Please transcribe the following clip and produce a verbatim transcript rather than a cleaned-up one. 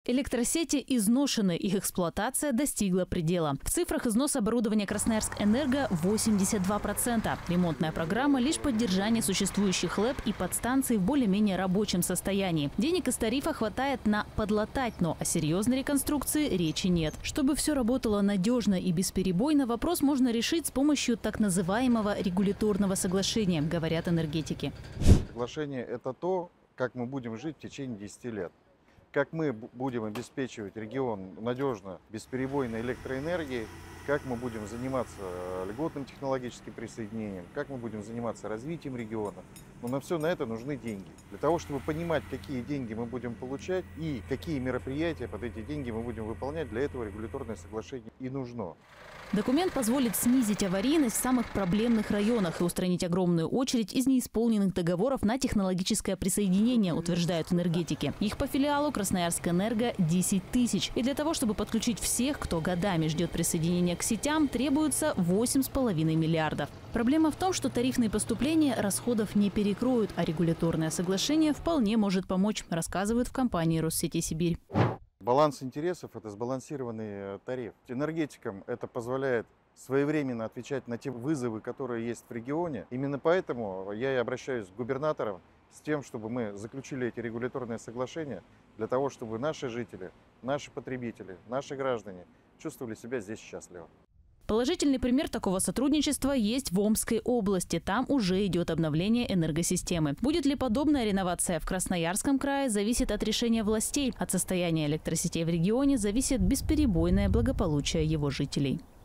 Электросети изношены, их эксплуатация достигла предела. В цифрах износ оборудования Красноярск-Энерго восемьдесят два процента. Ремонтная программа – лишь поддержание существующих ЛЭП и подстанций в более-менее рабочем состоянии. Денег из тарифа хватает на подлатать, но о серьезной реконструкции речи нет. Чтобы все работало надежно и бесперебойно, вопрос можно решить с помощью так называемого регуляторного соглашения, говорят энергетики. Соглашение – это то, как мы будем жить в течение десяти лет. Как мы будем обеспечивать регион надежно, бесперебойной электроэнергией, как мы будем заниматься льготным технологическим присоединением, как мы будем заниматься развитием региона. Но на все на это нужны деньги. Для того, чтобы понимать, какие деньги мы будем получать и какие мероприятия под эти деньги мы будем выполнять, для этого регуляторное соглашение и нужно. Документ позволит снизить аварийность в самых проблемных районах и устранить огромную очередь из неисполненных договоров на технологическое присоединение, утверждают энергетики. Их по филиалу Красноярск-Энерго десять тысяч. И для того, чтобы подключить всех, кто годами ждет присоединения к сетям, требуется восемь с половиной миллиардов. Проблема в том, что тарифные поступления расходов не перекроют, а регуляторное соглашение вполне может помочь, рассказывают в компании Россети Сибирь. Баланс интересов – это сбалансированный тариф. Энергетикам это позволяет своевременно отвечать на те вызовы, которые есть в регионе. Именно поэтому я и обращаюсь к губернаторам с тем, чтобы мы заключили эти регуляторные соглашения для того, чтобы наши жители, наши потребители, наши граждане чувствовали себя здесь счастливо. Положительный пример такого сотрудничества есть в Омской области. Там уже идет обновление энергосистемы. Будет ли подобная реновация в Красноярском крае, зависит от решения властей. От состояния электросетей в регионе зависит бесперебойное благополучие его жителей.